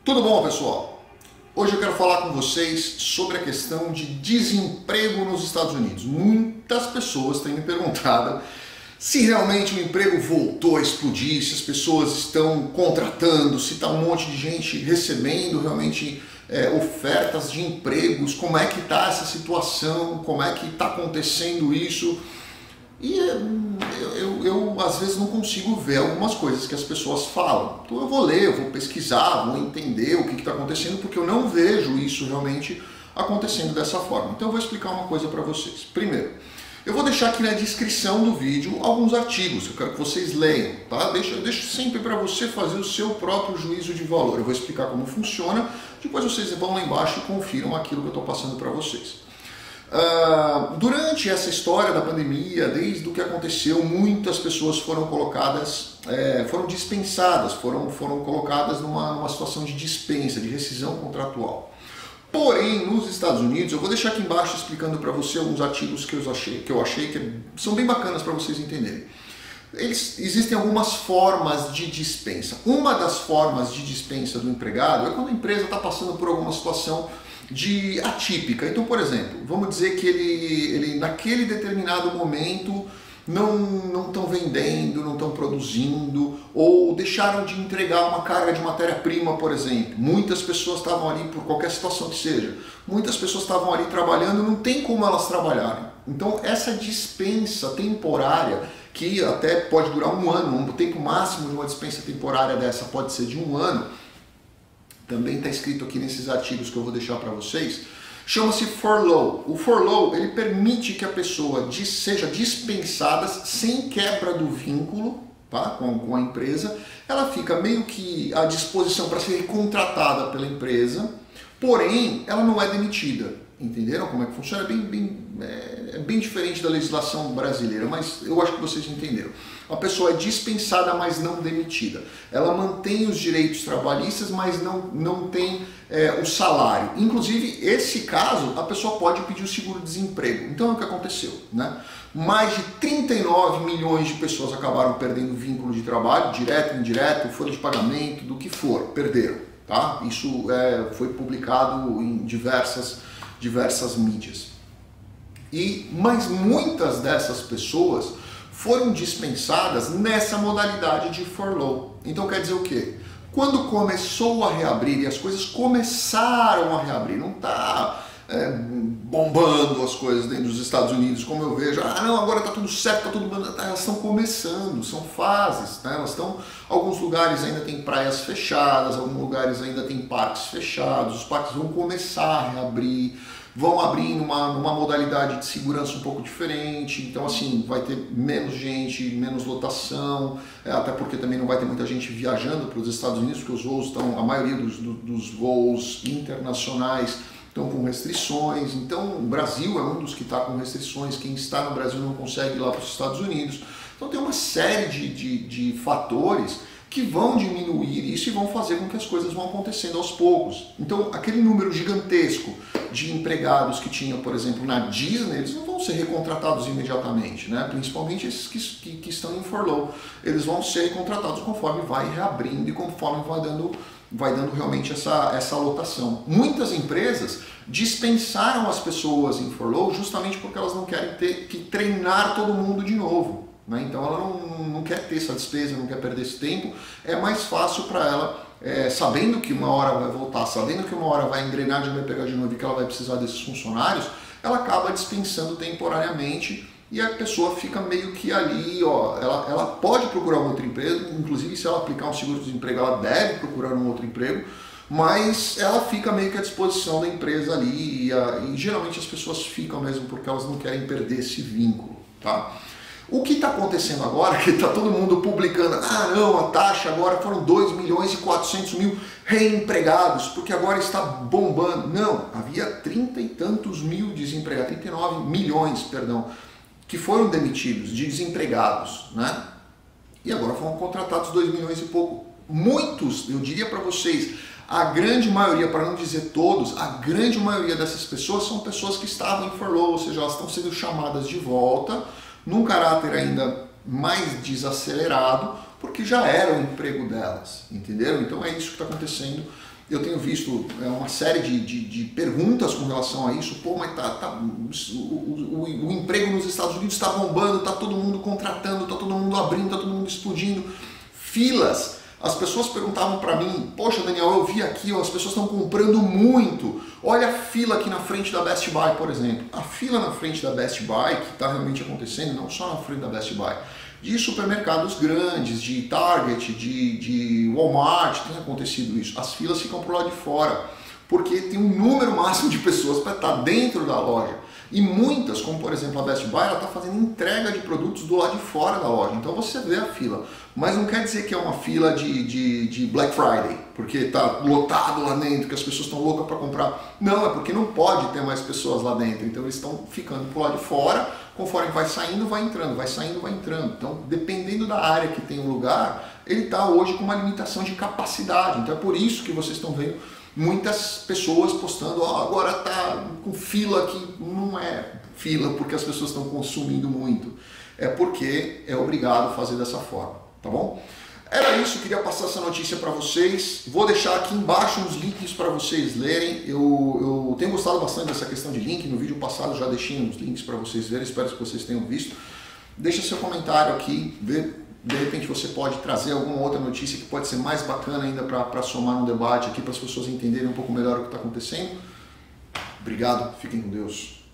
Tudo bom, pessoal? Hoje eu quero falar com vocês sobre a questão de desemprego nos Estados Unidos. Muitas pessoas têm me perguntado se realmente o emprego voltou a explodir, se as pessoas estão contratando, se está um monte de gente recebendo realmente ofertas de empregos, como é que está essa situação, como é que está acontecendo isso. E eu às vezes não consigo ver algumas coisas que as pessoas falam. Então eu vou ler, eu vou pesquisar, vou entender o que está acontecendo, porque eu não vejo isso realmente acontecendo dessa forma. Então eu vou explicar uma coisa para vocês. Primeiro, eu vou deixar aqui na descrição do vídeo alguns artigos, eu quero que vocês leiam, tá? Eu deixo sempre para você fazer o seu próprio juízo de valor. Eu vou explicar como funciona, depois vocês vão lá embaixo e confiram aquilo que eu estou passando para vocês. Durante essa história da pandemia, desde o que aconteceu, muitas pessoas foram colocadas, foram dispensadas, foram colocadas numa situação de dispensa, de rescisão contratual. Porém, nos Estados Unidos, eu vou deixar aqui embaixo explicando para você alguns artigos que eu achei que são bem bacanas para vocês entenderem. Existem algumas formas de dispensa. Uma das formas de dispensa do empregado é quando a empresa está passando por alguma situação atípica. Então, por exemplo, vamos dizer que ele naquele determinado momento não estão vendendo, não estão produzindo, ou deixaram de entregar uma carga de matéria-prima, por exemplo. Muitas pessoas estavam ali, por qualquer situação que seja, muitas pessoas estavam ali trabalhando, não tem como elas trabalharem. Então, essa dispensa temporária, que até pode durar um ano, o tempo máximo de uma dispensa temporária dessa pode ser de um ano, também está escrito aqui nesses artigos que eu vou deixar para vocês, chama-se furlough. O furlough, ele permite que a pessoa seja dispensada sem quebra do vínculo, tá, com a empresa. Ela fica meio que à disposição para ser contratada pela empresa, porém ela não é demitida. Entenderam como é que funciona? É bem diferente da legislação brasileira, mas eu acho que vocês entenderam. A pessoa é dispensada, mas não demitida. Ela mantém os direitos trabalhistas, mas não tem o salário. Inclusive, esse caso, a pessoa pode pedir o seguro-desemprego. Então, é o que aconteceu, né? Mais de 39 milhões de pessoas acabaram perdendo o vínculo de trabalho, direto, indireto, folha de pagamento, do que for, perderam. Tá? Isso foi publicado em diversas mídias. Mas muitas dessas pessoas foram dispensadas nessa modalidade de furlough. Então quer dizer o quê? Quando começou a reabrir, e as coisas começaram a reabrir, não está bombando as coisas dentro dos Estados Unidos, como eu vejo, não, agora está tudo certo, está tudo bom. Elas estão começando, são fases, né? Alguns lugares ainda tem praias fechadas, alguns lugares ainda tem parques fechados, os parques vão começar a reabrir, vão abrir numa modalidade de segurança um pouco diferente, então assim, vai ter menos gente, menos lotação, até porque também não vai ter muita gente viajando para os Estados Unidos, porque os voos a maioria dos voos internacionais estão com restrições. Então o Brasil é um dos que está com restrições, quem está no Brasil não consegue ir lá para os Estados Unidos. Então tem uma série de fatores que vão diminuir isso e vão fazer com que as coisas vão acontecendo aos poucos. Então aquele número gigantesco de empregados que tinha, por exemplo, na Disney, eles não vão ser recontratados imediatamente, né? Principalmente esses que estão em furlough. Eles vão ser recontratados conforme vai reabrindo e conforme vai dando realmente essa lotação. Muitas empresas dispensaram as pessoas em furlough justamente porque elas não querem ter que treinar todo mundo de novo, né? Então ela não quer ter essa despesa, não quer perder esse tempo. É mais fácil para ela, sabendo que uma hora vai voltar, sabendo que uma hora vai a engrenagem vai pegar de novo e que ela vai precisar desses funcionários, ela acaba dispensando temporariamente. E a pessoa fica meio que ali, ela pode procurar um outro emprego, inclusive se ela aplicar um seguro-desemprego, ela deve procurar um outro emprego, mas ela fica meio que à disposição da empresa ali, e geralmente as pessoas ficam mesmo porque elas não querem perder esse vínculo, tá? O que está acontecendo agora, que está todo mundo publicando, não, a taxa agora foram 2.400.000 reempregados, porque agora está bombando. Não, havia 30 e tantos mil desempregados, 39 milhões, perdão, que foram demitidos, de desempregados, né? E agora foram contratados 2 milhões e pouco. Muitos, eu diria para vocês, a grande maioria, para não dizer todos, a grande maioria dessas pessoas são pessoas que estavam em furlough, ou seja, elas estão sendo chamadas de volta, num caráter ainda mais desacelerado, porque já era o emprego delas, entenderam? Então é isso que está acontecendo Eu tenho visto uma série de perguntas com relação a isso. Pô, mas o emprego nos Estados Unidos está bombando, está todo mundo contratando, está todo mundo abrindo, está todo mundo explodindo. Filas. As pessoas perguntavam para mim, poxa Daniel, eu vi aqui, ó, as pessoas estão comprando muito. Olha a fila aqui na frente da Best Buy, por exemplo. A fila na frente da Best Buy, que está realmente acontecendo, não só na frente da Best Buy, de supermercados grandes, de Target, de Walmart, tem acontecido isso. As filas ficam por lá de fora, porque tem um número máximo de pessoas para estar dentro da loja. E muitas, como por exemplo a Best Buy, ela está fazendo entrega de produtos do lado de fora da loja. Então você vê a fila. Mas não quer dizer que é uma fila de Black Friday, porque está lotado lá dentro, que as pessoas estão loucas para comprar. Não, é porque não pode ter mais pessoas lá dentro. Então eles estão ficando por lá de fora, conforme vai saindo, vai entrando, vai saindo, vai entrando. Então, dependendo da área que tem o lugar, ele está hoje com uma limitação de capacidade. Então é por isso que vocês estão vendo muitas pessoas postando, ó, agora tá com fila aqui. Não é fila porque as pessoas estão consumindo muito, é porque é obrigado a fazer dessa forma, tá bom? Era isso, queria passar essa notícia para vocês. Vou deixar aqui embaixo uns links para vocês lerem. Eu tenho gostado bastante dessa questão de link, no vídeo passado já deixei uns links para vocês verem, espero que vocês tenham visto. Deixa seu comentário aqui, de repente você pode trazer alguma outra notícia que pode ser mais bacana ainda para somar no debate aqui, para as pessoas entenderem um pouco melhor o que está acontecendo. Obrigado, fiquem com Deus.